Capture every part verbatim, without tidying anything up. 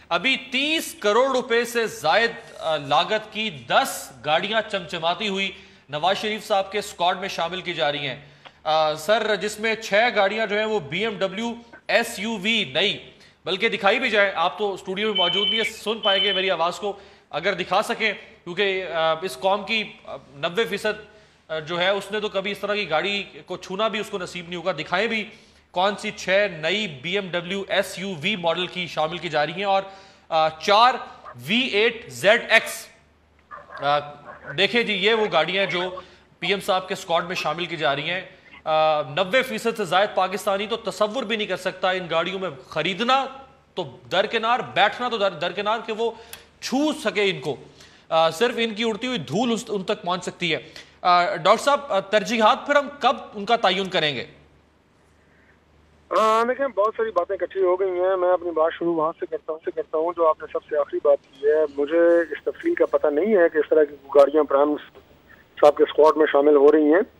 अभी तीस करोड़ रुपए से जायद लागत की दस गाड़ियां चमचमाती हुई नवाज शरीफ साहब के स्क्वाड में शामिल की जा रही हैं। आ, सर, जिसमें छह गाड़ियां जो हैं वो बीएमडब्ल्यू एसयूवी नई, बल्कि दिखाई भी जाए, आप तो स्टूडियो में मौजूद नहीं है, सुन पाएंगे मेरी आवाज को, अगर दिखा सकें, क्योंकि इस कौम की नब्बे फीसद जो है उसने तो कभी इस तरह की गाड़ी को छूना भी उसको नसीब नहीं होगा। दिखाएं भी कौन सी छह नई बीएमडब्ल्यू एसयूवी मॉडल की शामिल की जा रही हैं और आ, चार वी एट जेड एक्स। देखें जी, ये वो गाड़ियां जो पीएम साहब के स्क्वाड में शामिल की जा रही हैं। नब्बे फीसद से ज्यादा पाकिस्तानी तो तसव्वुर भी नहीं कर सकता इन गाड़ियों में खरीदना तो दरकिनार, बैठना तो दर, दरकिनार के वो छू सके इनको। आ, सिर्फ इनकी उड़ती हुई धूल उन तक पहुंच सकती है। डॉक्टर साहब, तरजीहात फिर हम कब उनका तयन करेंगे? हाँ, देखें, बहुत सारी बातें इकट्ठी हो गई हैं। मैं अपनी बात शुरू वहाँ से करता हूँ से करता हूँ जो आपने सबसे आखिरी बात की है। मुझे इस तफसील का पता नहीं है कि इस तरह की गाड़ियाँ प्राइम साहब के स्क्वाड में शामिल हो रही हैं,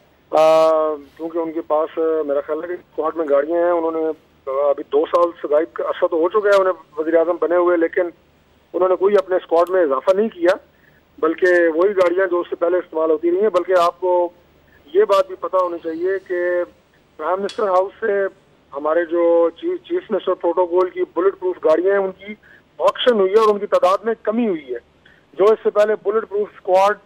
क्योंकि उनके पास मेरा ख्याल है कि स्क्वाड में गाड़ियाँ हैं। उन्होंने अभी दो साल से गायब का अर्सा तो हो चुका है उन्हें वज़ीर आज़म बने हुए, लेकिन उन्होंने कोई अपने स्क्वाड में इजाफा नहीं किया, बल्कि वही गाड़ियाँ जो उससे पहले इस्तेमाल होती रही हैं। बल्कि आपको ये बात भी पता होनी चाहिए कि प्राइम मिनिस्टर हाउस से हमारे जो चीफ चीफ मिनिस्टर प्रोटोकॉल की बुलेट प्रूफ गाड़ियां हैं उनकी ऑक्शन हुई है और उनकी तादाद में कमी हुई है। जो इससे पहले bullet proof squad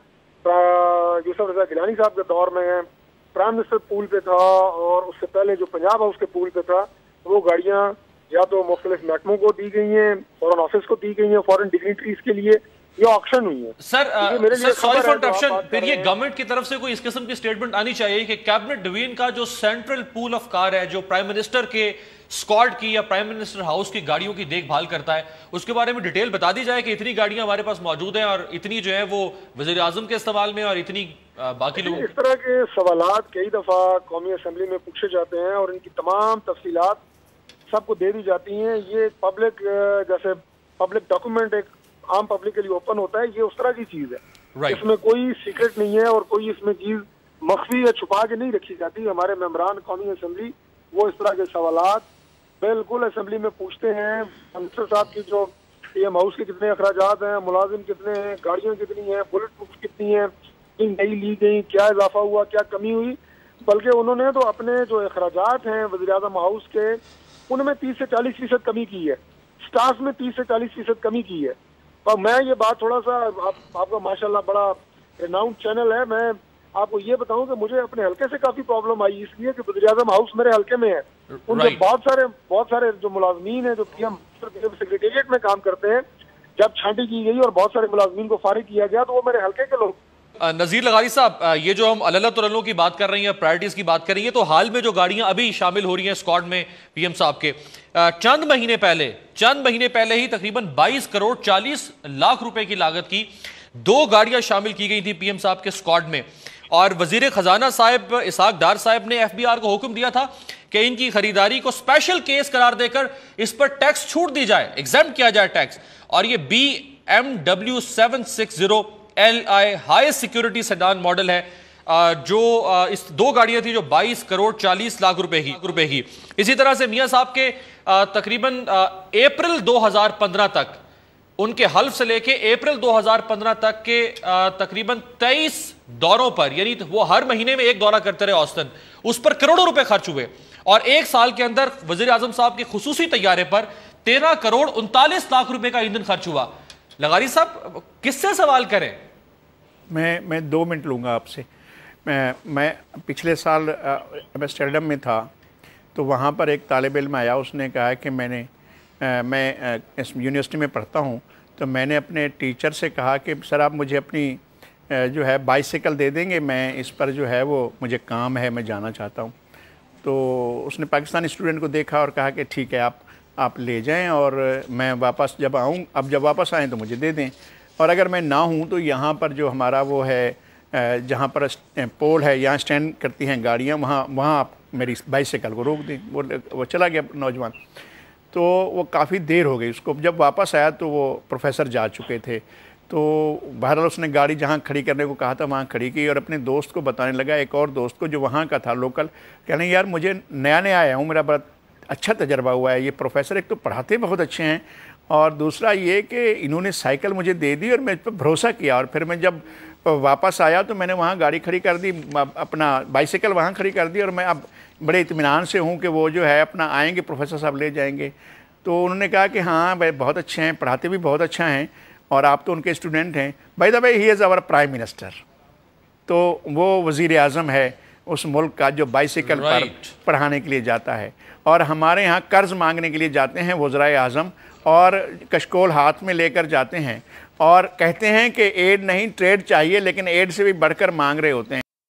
Yousuf Raza Gilani साहब के दौर में प्राइम मिनिस्टर पूल पे था और उससे पहले जो पंजाब हाउस के पूल पे था, वो गाड़ियां या तो मुख्तलिफ महकमों को दी गई हैं, फॉरेन ऑफिस को दी गई हैं, फॉरेन डिग्निटरीज के लिए ये ऑक्शन हुई है। सर, सॉरी फॉर इंटरप्शन, फिर ये गवर्नमेंट की तरफ से कोई इस किस्म की स्टेटमेंट आनी चाहिए कि कैबिनेट डिवीजन का जो सेंट्रल पूल ऑफ कार है, जो प्राइम मिनिस्टर के स्क्वाड की या प्राइम मिनिस्टर हाउस की गाड़ियों की देखभाल करता है, उसके बारे में डिटेल बता दी जाए कि इतनी गाड़ियां हमारे पास मौजूद हैं और इतनी जो है वो वज़ीर आज़म के इस्तेमाल में और इतनी बाकी लोग। इस तरह के सवालात कई दफा कौमी असम्बली में पूछे जाते हैं और इनकी तमाम तफसीलात सबको दे दी जाती हैं। ये पब्लिक, जैसे पब्लिक डॉक्यूमेंट एक आम पब्लिक के लिए ओपन होता है, ये उस तरह की चीज है। right. इसमें कोई सीक्रेट नहीं है और कोई इसमें चीज मख्फी या छुपा के नहीं रखी जाती। हमारे मेंबरान कौमी असम्बली वो इस तरह के सवालात बिल्कुल असम्बली में पूछते हैं। मिनिस्टर साहब की जो पीएम हाउस के कितने अखराजात हैं, मुलाजिम कितने हैं, गाड़ियां कितनी हैं, बुलेट प्रूफ कितनी है, नई ली गई, क्या इजाफा हुआ, क्या कमी हुई। बल्कि उन्होंने तो अपने जो अखराजात हैं वज़ीर आज़म हाउस के, उनमें तीस से चालीस फीसद कमी की है, स्टाफ में तीस से चालीस फीसद कमी की है। और मैं ये बात थोड़ा सा आप, आपका माशाल्लाह बड़ा रिनाउंड चैनल है, मैं आपको ये बताऊं कि मुझे अपने हल्के से काफी प्रॉब्लम आई, इसलिए कि वज़ीर आज़म हाउस मेरे हल्के में है। उनके right. बहुत सारे बहुत सारे जो मुलाजमीन हैं जो पीएम सेक्रेटेरिएट में काम करते हैं, जब छांटी की गई और बहुत सारे मुलाजमीन को फारिग किया गया तो वो मेरे हल्के के लोग। नज़ीर लगारी साहब, ये जो हम अलग तुरलों की बात कर रही हैं, प्रायोरिटीज की बात कर रही हैं, तो हाल में जो गाड़ियां अभी शामिल हो रही हैं स्क्वाड में पीएम साहब के, चंद महीने पहले चंद महीने पहले ही तकरीबन बाईस करोड़ चालीस लाख रुपए की लागत की दो गाड़ियां शामिल की गई थी पीएम साहब के स्क्वाड में। और वजीर खजाना साहब इसहाक डार साहब ने एफबीआर को हुक्म दिया था कि इनकी खरीदारी को स्पेशल केस करार देकर इस पर टैक्स छूट दी जाए, एग्जाम किया जाए टैक्स। और ये B M W seven six zero L I high security sedan model है, जो इस दो गाड़ियां थी जो बाईस करोड़ चालीस लाख रुपए की रुपए की इसी तरह से मियां साहब के तकरीबन अप्रैल दो हज़ार पंद्रह तक, उनके हल्फ से लेके अप्रैल दो हज़ार पंद्रह तक के तकरीबन तेईस दौरों पर, यानी वो हर महीने में एक दौरा करते रहे औसतन, उस पर करोड़ों रुपए खर्च हुए। और एक साल के अंदर वजीर आजम साहब के खुसूसी तैयारे पर तेरह करोड़ उनतालीस लाख रुपए का ईंधन खर्च हुआ। लगारी साहब, किससे सवाल करें? मैं मैं दो मिनट लूँगा आपसे। मैं मैं पिछले साल एम्स्टर्डम में था, तो वहाँ पर एक तालिब इल्म आया, उसने कहा कि मैंने आ, मैं इस यूनिवर्सिटी में पढ़ता हूँ, तो मैंने अपने टीचर से कहा कि सर आप मुझे अपनी आ, जो है बाइसिकल दे देंगे, मैं इस पर जो है वो मुझे काम है, मैं जाना चाहता हूँ। तो उसने पाकिस्तानी स्टूडेंट को देखा और कहा कि ठीक है, आप आप ले जाएं और मैं वापस जब आऊँ, अब जब वापस आएँ तो मुझे दे दें, और अगर मैं ना हूँ तो यहाँ पर जो हमारा वो है, जहाँ पर पोल है, यहाँ स्टैंड करती हैं गाड़ियाँ, वहाँ वहाँ आप मेरी बाइसिकल को रोक दें। वो वो चला गया नौजवान। तो वो काफ़ी देर हो गई उसको, जब वापस आया तो वो प्रोफेसर जा चुके थे। तो बहरहाल उसने गाड़ी जहाँ खड़ी करने को कहा था वहाँ खड़ी की और अपने दोस्त को बताने लगा, एक और दोस्त को जो वहाँ का था लोकल, कहने यार मुझे नया नया आया हूँ, मेरा बड़ा अच्छा तजर्बा हुआ है, ये प्रोफेसर एक तो पढ़ाते बहुत अच्छे हैं और दूसरा ये कि इन्होंने साइकिल मुझे दे दी और मैं इस पर भरोसा किया, और फिर मैं जब वापस आया तो मैंने वहाँ गाड़ी खड़ी कर दी, अपना बाइसाइकिल वहाँ खड़ी कर दी, और मैं अब बड़े इत्मीनान से हूँ कि वो जो है अपना आएंगे, प्रोफेसर साहब ले जाएंगे। तो उन्होंने कहा कि हाँ भाई बहुत अच्छे हैं, पढ़ाते भी बहुत अच्छा हैं, और आप तो उनके स्टूडेंट हैं। By the way he is our prime minister, तो वो वज़ीर आज़म है उस मुल्क का जो बाइसाइकिल पर पढ़ाने के लिए जाता है। और हमारे यहाँ कर्ज़ मांगने के लिए जाते हैं वज़राए आज़म, और कशकोल हाथ में लेकर जाते हैं और कहते हैं कि एड नहीं ट्रेड चाहिए, लेकिन एड से भी बढ़कर मांग रहे होते हैं।